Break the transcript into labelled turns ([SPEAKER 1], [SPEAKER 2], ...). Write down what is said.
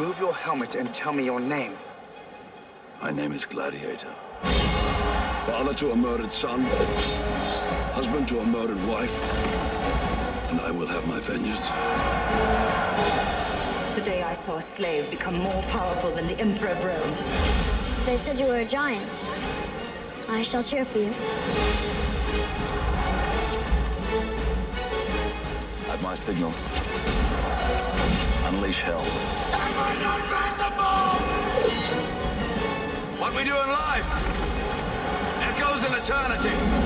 [SPEAKER 1] Remove your helmet and tell me your name.
[SPEAKER 2] My name is Gladiator. Father to a murdered son, husband to a murdered wife, and I will have my vengeance.
[SPEAKER 3] Today I saw a slave become more powerful than the Emperor of Rome.
[SPEAKER 4] They said you were a giant. I shall cheer for you.
[SPEAKER 5] At my signal, unleash hell.
[SPEAKER 6] Am I not merciful?
[SPEAKER 2] What we do in life echoes in eternity.